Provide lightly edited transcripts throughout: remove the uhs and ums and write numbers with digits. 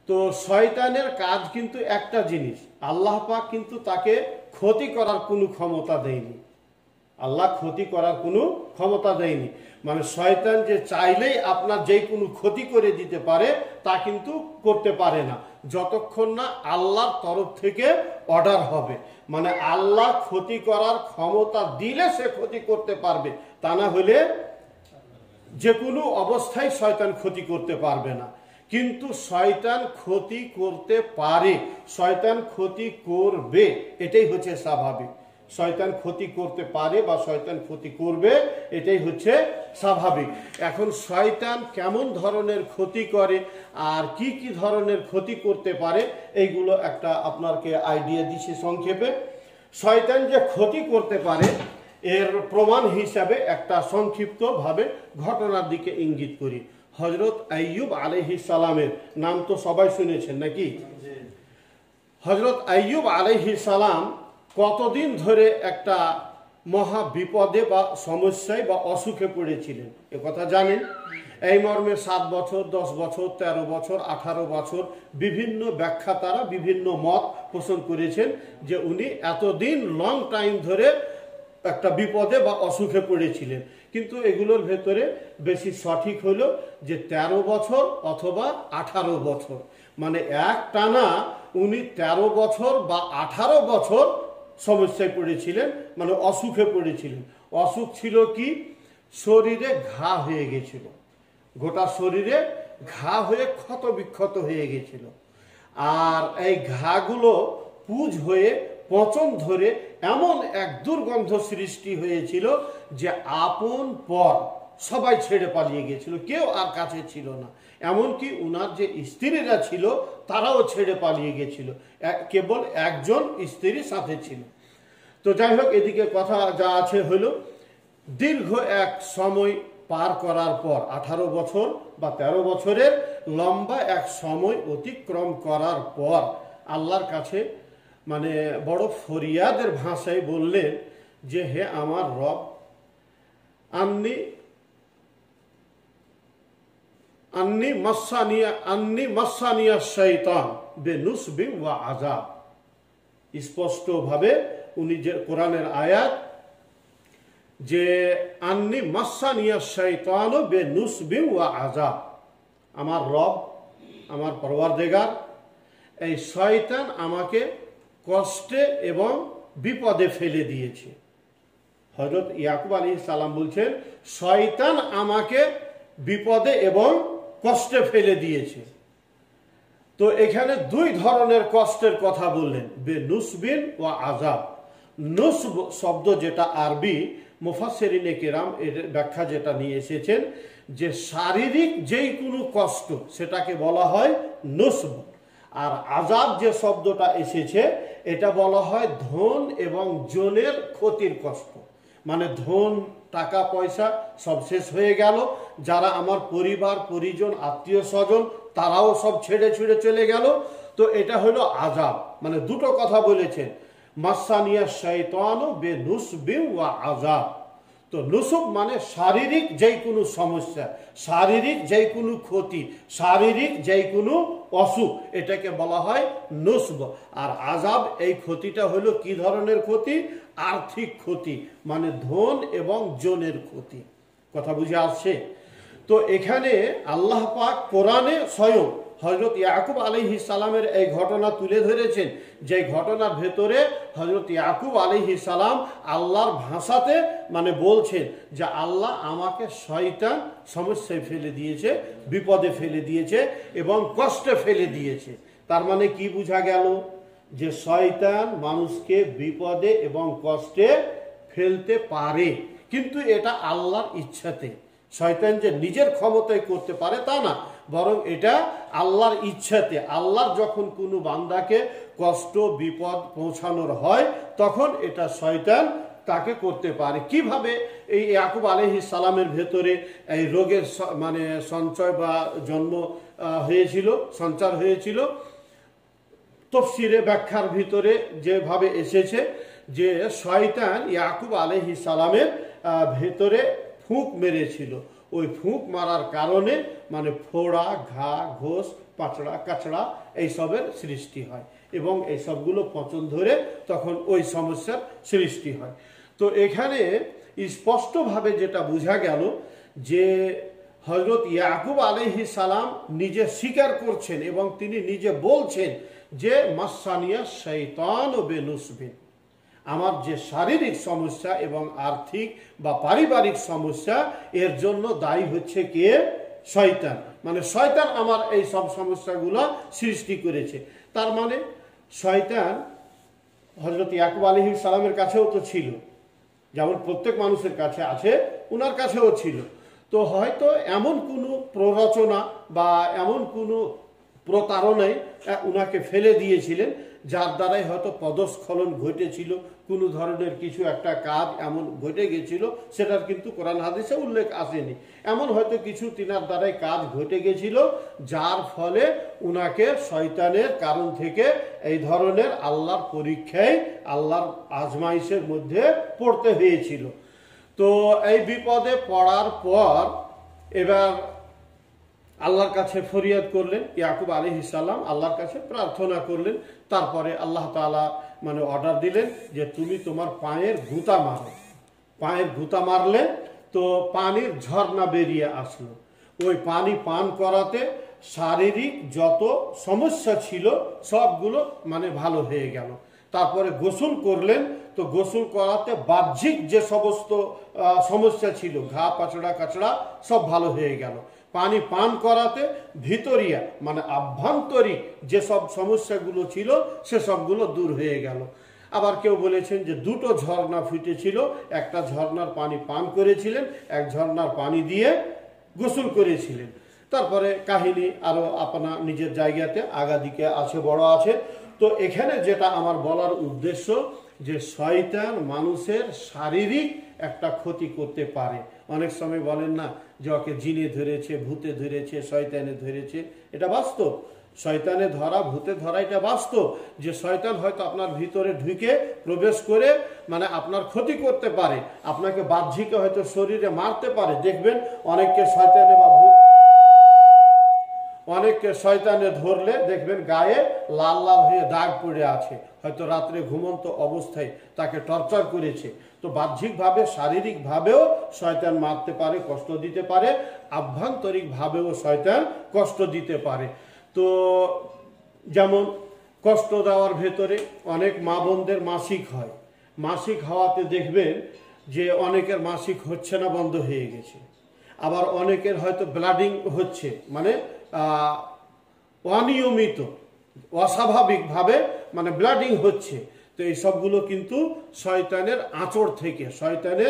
তো শয়তানের কাজ কিন্তু একটা জিনিস, আল্লাহ পাক কিন্তু তাকে ক্ষতি করার কোনো ক্ষমতা দেয়নি। আল্লাহ ক্ষতি করার কোনো ক্ষমতা দেয়নি, মানে শয়তান যে চাইলেই আপনার যে কোনো ক্ষতি করে দিতে পারে তা কিন্তু করতে পারে না, যতক্ষণ না আল্লাহর তরফ থেকে অর্ডার হবে। মানে আল্লাহ ক্ষতি করার ক্ষমতা দিলে সে ক্ষতি করতে পারবে, তা না হলে যে কোনো অবস্থায় শয়তান ক্ষতি করতে পারবে না। কিন্তু শয়তান ক্ষতি করতে পারে, শয়তান ক্ষতি করবে, এটাই হচ্ছে স্বাভাবিক। শয়তান ক্ষতি করতে পারে বা শয়তান ক্ষতি করবে, এটাই হচ্ছে স্বাভাবিক। এখন শয়তান কেমন ধরনের ক্ষতি করে আর কি কি ধরনের ক্ষতি করতে পারে, এইগুলো একটা আপনাকে আইডিয়া দিচ্ছি সংক্ষেপে। শয়তান যে ক্ষতি করতে পারে এর প্রমাণ হিসাবে একটা সংক্ষিপ্তভাবে ঘটনার দিকে ইঙ্গিত করি। হযরত আইয়ুব আলাইহিস সালামের নাম তো সবাই শুনেছেন নাকি? হযরত আইয়ুব আলাইহিস সালাম কতদিন ধরে একটা মহা বিপদে বা সমস্যায় বা অসুখে পড়েছিলেন এ কথা জানেন? এই মর্মে 7 বছর, 10 বছর, 13 বছর, 18 বছর বিভিন্ন ব্যাখ্যাতারা বিভিন্ন মত পোষণ করেছেন যে উনি এতদিন লং টাইম ধরে একটা বিপদে বা অসুখে পড়েছিলেন। কিন্তু এগুলোর ভেতরে বেশি সঠিক হলো যে 13 বছর অথবা 18 বছর, মানে এক টানা উনি 13 বছর বা 18 বছর সমস্যায় পড়েছিলেন, মানে অসুখে পড়েছিলেন। অসুখ ছিল কি? শরীরে ঘা হয়ে গেছিল, গোটা শরীরে ঘা হয়ে ক্ষত বিক্ষত হয়ে গেছিল। আর এই ঘাগুলো পুঁজ হয়ে পচন ধরে এমন এক দুর্গন্ধ সৃষ্টি হয়েছিল যে আপন পর সবাই ছেড়ে পালিয়ে গেছিল, কেউ আর কাছে ছিল না। এমনকি উনার যে স্ত্রীরা ছিল তারাও ছেড়ে পালিয়ে গেছিল, কেবল একজন স্ত্রী সাথে ছিল। তো যাই হোক, এদিকে কথা যা আছে হলো, দীর্ঘ এক সময় পার করার পর 18 বছর বা 13 বছরের লম্বা এক সময় অতিক্রম করার পর আল্লাহর কাছে মানে বড় ফরিয়াদের ভাষায় বললেন যে হে আমার রব, আন্নি মাসানিয়া শয়তান বিনুসবিন ওয়া আযাব। স্পষ্টভাবে উনি যে কোরআনের আয়াত যে আন্নি মাসানিয়া শয়তান বিনুসবিন ওয়া আযাব, আমার রব, আমার পরওয়ারদিগার, এই শয়তান আমাকে কষ্টে এবং বিপদে ফেলে দিয়েছে। হযরত ইয়াকুব আলাইহিস সালাম বলছেন শয়তান আমাকে বিপদে এবং কষ্টে ফেলে দিয়েছে। তো এখানে দুই ধরনের কষ্টের কথা বললেন, বেনুসবিন ওয়া আযাব। নুসব শব্দ যেটা আরবি, মুফাসসিরিনে কেরাম এর ব্যাখ্যা যেটা নিয়ে এসেছেন যে শারীরিক যেই কোনো কষ্ট সেটাকে বলা হয় নুসব। আর আযাব যে শব্দটা এসেছে এটা বলা হয় ধন এবং জনের ক্ষতির কষ্ট। মানে ধন, টাকা পয়সা সব শেষ হয়ে গেল, যারা আমার পরিবার পরিজন আত্মীয় স্বজন তারাও সব ছেড়ে ছুড়ে চলে গেল। তো এটা হলো আযাব। মানে দুটো কথা বলেছেন, মাসানিয়া শাইতানু বিনুসবিন ওয়া আযাব। তো নুসব মানে শারীরিক যেই কোনো সমস্যা, শারীরিক যেই কোনো ক্ষতি, শারীরিক যেই কোনো অসুখ, এটাকে বলা হয় নুসব। আর আযাব এই ক্ষতিটা হলো কি ধরনের ক্ষতি? আর্থিক ক্ষতি, মানে ধন এবং জনের ক্ষতি। কথা বুঝে আসছে? তো এখানে আল্লাহ পাক কোরআনে স্বয়ং হযরত ইয়াকুব আলাইহিস সালামের এই ঘটনা তুলে ধরেছেন, যে ঘটনার ভেতরে হযরত ইয়াকুব আলাইহিস সালাম আল্লাহর ভাষাতে মানে বলছেন যে আল্লাহ আমাকে শয়তান সমস্যায় ফেলে দিয়েছে, বিপদে ফেলে দিয়েছে এবং কষ্টে ফেলে দিয়েছে। তার মানে কি বোঝা গেল? যে শয়তান মানুষকে বিপদে এবং কষ্টে ফেলতে পারে, কিন্তু এটা আল্লাহর ইচ্ছাতে। শয়তান যে নিজের ক্ষমতায় করতে পারে তা না, বরং এটা আল্লাহর ইচ্ছাতে। আল্লাহর যখন কোনো বান্দাকে কষ্ট বিপদ পৌঁছানোর হয় তখন এটা শয়তান তাকে করতে পারে। কিভাবে এই ইয়াকুব আলাইহিস সালামের ভেতরে এই রোগের মানে সঞ্চয় বা জন্ম হয়েছিল, সঞ্চার হয়েছিল, তাফসীরে ব্যাখ্যার ভিতরে যেভাবে এসেছে যে শয়তান ইয়াকুব আলাইহিস সালামের ভেতরে ফুঁক মেরেছিল। ওই ফুঁক মারার কারণে মানে ফোড়া, ঘা, ঘোষ পাচড়া কাচড়া এইসবের সৃষ্টি হয় এবং এই সবগুলো পচন ধরে তখন ওই সমস্যার সৃষ্টি হয়। তো এখানে স্পষ্টভাবে যেটা বোঝা গেল যে হযরত ইয়াকুব আলাইহিস সালাম নিজে স্বীকার করছেন এবং তিনি নিজে বলছেন যে মাসানিয়া শাইতান ও বেনুসবিন, আমার যে শারীরিক সমস্যা এবং আর্থিক বা পারিবারিক সমস্যা এর জন্য দায়ী হচ্ছে কে? শয়তান। মানে শয়তান আমার এই সব সমস্যাগুলো সৃষ্টি করেছে। তার মানে শয়তান হযরত ইয়াকুব আলাইহিস সালামের কাছেও তো ছিল, যেমন প্রত্যেক মানুষের কাছে আছে, ওনার কাছেও ছিল। তো হয়তো এমন কোনো প্ররোচনা বা এমন কোনো প্রতারণায় উনাকে ফেলে দিয়েছিলেন যার দ্বারাই হয়তো পদস্খলন ঘটেছিল, কোনো ধরনের কিছু একটা কাজ এমন ঘটে গেছিল, সেটার কিন্তু কোরআন হাদিসে উল্লেখ আসেনি। এমন হয়তো কিছু তিনার দ্বারাই কাজ ঘটে গেছিল যার ফলে উনাকে শয়তানের কারণ থেকে এই ধরনের আল্লাহর পরীক্ষায়, আল্লাহর আজমাইশের মধ্যে পড়তে হয়েছিল। তো এই বিপদে পড়ার পর এবার আল্লাহর কাছে ফরিয়াদ করলেন ইয়াকুব আলাইহিস সালাম, আল্লাহর কাছে প্রার্থনা করলেন। তারপরে আল্লাহ তাআলা মানে অর্ডার দিলেন যে তুমি তোমার পায়ের গুঁতা মারো। পায়ের গুঁতা মারলে তো পানির ঝর্ণা বেরিয়ে আসলো। ওই পানি পান করাতে শারীরিক যত সমস্যা ছিল সবগুলো মানে ভালো হয়ে গেল। তারপরে গোসল করলেন, তো গোসল করাতে বাহ্যিক যে সমস্ত সমস্যা ছিল, ঘা পাচড়া কাচড়া সব ভালো হয়ে গেল। পানি পান করাতে ভিতরিয়া মানে আভ্যন্তরিক যেসব সমস্যাগুলো ছিল সেসবগুলো দূর হয়ে গেল। আবার কেউ বলেছেন যে দুটো ঝর্ণা ফুটেছিল, একটা ঝর্ণার পানি পান করেছিলেন, এক ঝর্ণার পানি দিয়ে গোসল করেছিলেন। তারপরে কাহিনী আরো আপনার নিজের জায়গাতে আগাদিকে আছে, বড় আছে। তো এখানে যেটা আমার বলার উদ্দেশ্য যে শয়তান মানুষের শারীরিক একটা ক্ষতি করতে পারে। অনেক সময় বলেন না যে ওকে জিনে ধরেছে, ভূতে ধরেছে, শয়তানে ধরেছে, এটা বাস্তব। শয়তানে ধরা, ভূতে ধরা এটা বাস্তব, যে শয়তান হয়তো আপনার ভিতরে ঢুকে প্রবেশ করে মানে আপনার ক্ষতি করতে পারে, আপনাকে বাহ্যিক হয়তো শরীরে মারতে পারে। দেখবেন অনেককে শয়তানে বা অনেককে শয়তানে ধরলে দেখবেন গায়ে লাল লাল হয়ে দাগ পড়ে আছে, হয়তো রাত্রে ঘুমন্ত অবস্থায় তাকে টর্চার করেছে। তো বাহ্যিকভাবে শারীরিকভাবেও শয়তান মারতে পারে, কষ্ট দিতে পারে, আভ্যন্তরিকভাবেও শয়তান কষ্ট দিতে পারে। তো যেমন কষ্ট দেওয়ার ভেতরে অনেক মা বোনদের মাসিক হয়, মাসিক হওয়াতে দেখবেন যে অনেকের মাসিক হচ্ছে না, বন্ধ হয়ে গেছে। আবার অনেকের হয়তো ব্লাডিং হচ্ছে, মানে অনিয়মিত অস্বাভাবিকভাবে মানে ব্লাডিং হচ্ছে। তো এই সবগুলো কিন্তু শয়তানের আঁচড় থেকে, শয়তানের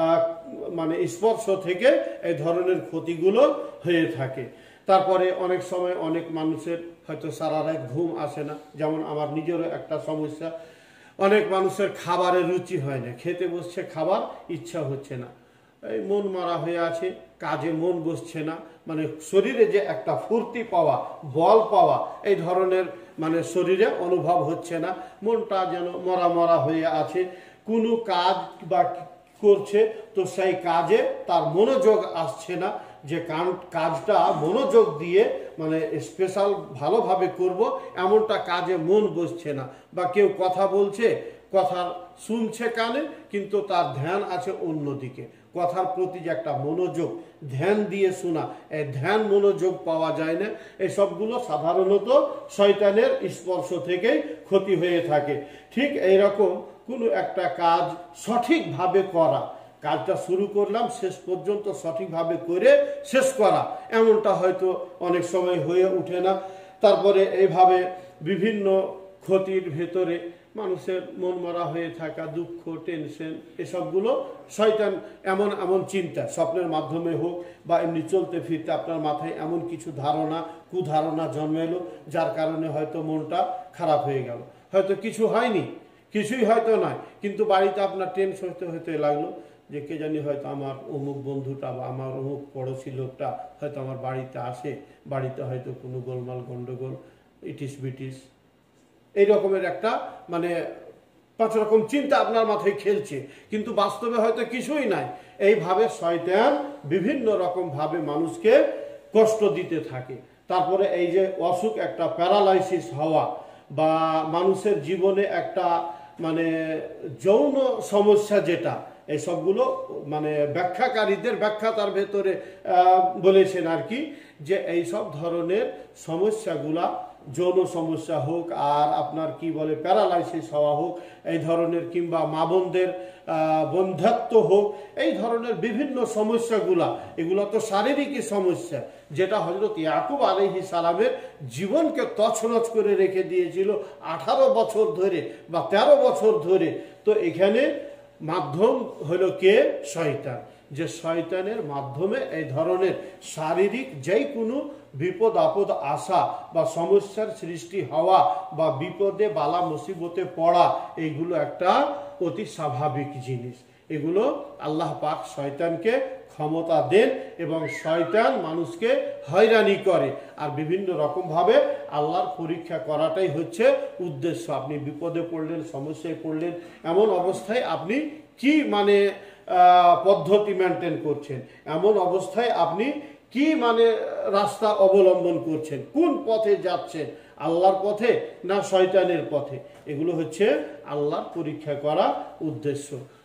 মানে স্পর্শ থেকে এই ধরনের ক্ষতিগুলো হয়ে থাকে। তারপরে অনেক সময় অনেক মানুষের হয়তো সারা রাত ঘুম আসে না, যেমন আমার নিজেরও একটা সমস্যা। অনেক মানুষের খাবারের রুচি হয় না, খেতে বসছে খাবার ইচ্ছা হচ্ছে না, এই মন মারা হয়ে আছে, কাজে মন বসছে না, মানে শরীরে যে একটা ফুর্তি পাওয়া, বল পাওয়া, এই ধরনের মানে শরীরে অনুভব হচ্ছে না, মনটা যেন মরা মরা হয়ে আছে। কোনো কাজ বা করছে তো সেই কাজে তার মনোযোগ আসছে না, যে কাজটা মনোযোগ দিয়ে মানে স্পেশাল ভালোভাবে করব এমনটা কাজে মন বসছে না। বা কেউ কথা বলছে, কথা শুনছে কানে, কিন্তু তার ধ্যান আছে অন্যদিকে, কথার প্রতি যে একটা মনোযোগ, ধ্যান দিয়ে শোনা, এই ধ্যান মনোযোগ পাওয়া যায় না। এই সবগুলো সাধারণত শয়তানের স্পর্শ থেকেই ক্ষতি হয়ে থাকে। ঠিক এইরকম কোনো একটা কাজ সঠিকভাবে করা, কাজটা শুরু করলাম শেষ পর্যন্ত সঠিকভাবে করে শেষ করা, এমনটা হয়তো অনেক সময় হয়ে ওঠে না। তারপরে এইভাবে বিভিন্ন ক্ষতির ভেতরে মানুষের মন মরা হয়ে থাকা, দুঃখ, টেনশন, এসবগুলো শয়তান এমন এমন চিন্তা, স্বপ্নের মাধ্যমে হোক বা এমনি চলতে ফিরতে আপনার মাথায় এমন কিছু ধারণা, কুধারণা জন্মালো, যার কারণে হয়তো মনটা খারাপ হয়ে গেল। হয়তো কিছু হয়নি, কিছুই হয়তো নয়, কিন্তু বাড়িতে আপনার টেনশন হতে লাগলো যে কে জানি হয়তো আমার অমুক বন্ধুটা বা আমার অমুক পড়োশি লোকটা হয়তো আমার বাড়িতে আসে, বাড়িতে হয়তো কোনো গোলমাল গন্ডগোল, ইটিস বিটিস, এই রকমের একটা মানে 5 রকম চিন্তা আপনার মাথায় খেলছে, কিন্তু বাস্তবে হয়তো কিছুই নাই। এইভাবে শয়তান বিভিন্ন রকম ভাবে মানুষকে কষ্ট দিতে থাকে। তারপরে এই যে অসুখ, একটা প্যারালাইসিস হওয়া, বা মানুষের জীবনে একটা মানে যৌন সমস্যা, যেটা এই সবগুলো মানে ব্যাখ্যাকারীদের ব্যাখ্যা তার ভেতরে বলেছেন আর কি, যে এই সব ধরনের সমস্যাগুলা, যৌন সমস্যা হোক আর আপনার কি বলে প্যারালাইসিস হওয়া হোক এই ধরনের, কিংবা মা বোনদের বন্ধ্যাত্ব হোক, এই ধরনের বিভিন্ন সমস্যাগুলা, এগুলো তো শারীরিকই সমস্যা, যেটা হযরত ইয়াকুব আলাইহিস সালামের জীবনকে তছনছ করে রেখে দিয়েছিল 18 বছর ধরে বা 13 বছর ধরে। তো এখানে মাধ্যম হলো কে? শয়তান। যে শয়তানের মাধ্যমে এই ধরনের শারীরিক যেই কোনো বিপদ আপদ আসা বা সমস্যার সৃষ্টি হওয়া বা বিপদে বালা মুসিবতে পড়া, এইগুলো একটা অতি স্বাভাবিক জিনিস। এগুলো আল্লাহ পাক শয়তানকে ক্ষমতা দেন এবং শয়তান মানুষকে হয়রানি করে, আর বিভিন্ন রকমভাবে আল্লাহর পরীক্ষা করাটাই হচ্ছে উদ্দেশ্য। আপনি বিপদে পড়লেন, সমস্যায় পড়লেন, এমন অবস্থায় আপনি কি মানে পদ্ধতি মেনটেন করছেন, এমন অবস্থায় আপনি কি মানে রাস্তা অবলম্বন করছেন, কোন পথে যাচ্ছেন, আল্লাহর পথে না শয়তানের পথে, এগুলো হচ্ছে আল্লাহর পরীক্ষা করা উদ্দেশ্য।